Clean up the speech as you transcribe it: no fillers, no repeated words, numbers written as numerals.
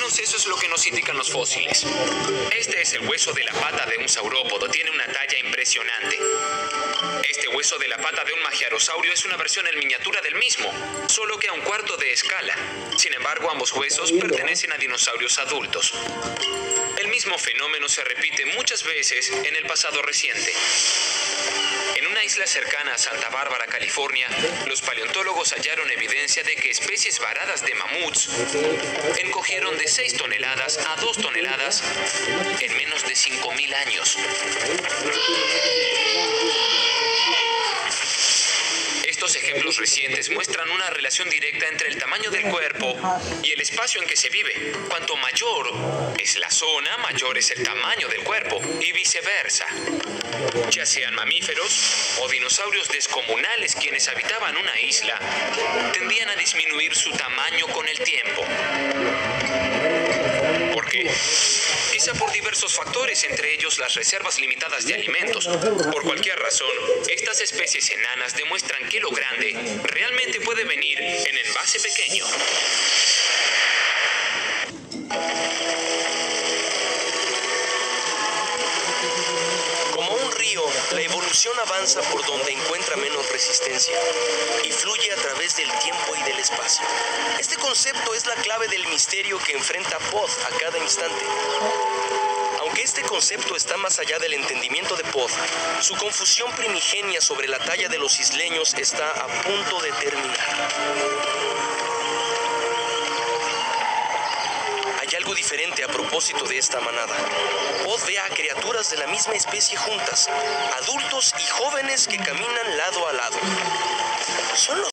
menos eso es lo que nos indican los fósiles. Este es el hueso de la pata de un saurópodo, tiene una talla impresionante. Este hueso de la pata de un magiarosaurio es una versión en miniatura del mismo, solo que a un cuarto de escala. Sin embargo, ambos huesos pertenecen a dinosaurios adultos. El mismo fenómeno se repite muchas veces en el pasado reciente. En una isla cercana a Santa Bárbara, California, los paleontólogos hallaron evidencia de que especies varadas de mamuts encogieron de 6 toneladas a 2 toneladas en menos de 5.000 años. Estos ejemplos recientes muestran una relación directa entre el tamaño del cuerpo y el espacio en que se vive. Cuanto mayor es la zona, mayor es el tamaño del cuerpo, y viceversa. Ya sean mamíferos o dinosaurios descomunales quienes habitaban una isla, tendían a disminuir su tamaño con el tiempo. ¿Por qué? Quizá por diversos factores, entre ellos las reservas limitadas de alimentos. Por cualquier razón, estas especies enanas demuestran que lo grande realmente puede venir en envase pequeño. Como un río, la evolución avanza por donde encuentra menos resistencia y fluye a través del tiempo y del espacio. Este concepto es la clave del misterio que enfrenta Pod a cada instante. Aunque este concepto está más allá del entendimiento de Pod, su confusión primigenia sobre la talla de los isleños está a punto de terminar. Hay algo diferente a propósito de esta manada. Pod ve a criaturas de la misma especie juntas, adultos y jóvenes que caminan lado a lado. Son los